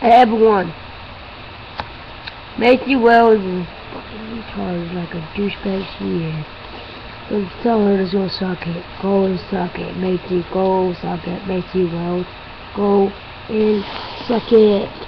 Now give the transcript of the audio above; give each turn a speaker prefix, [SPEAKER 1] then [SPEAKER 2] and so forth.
[SPEAKER 1] I have one. Matthew Wells is fucking retarded like a douchebag she is. So tell her to go suck it. Go and suck it. Matthew, go suck it. Matthew Wells, go and suck it.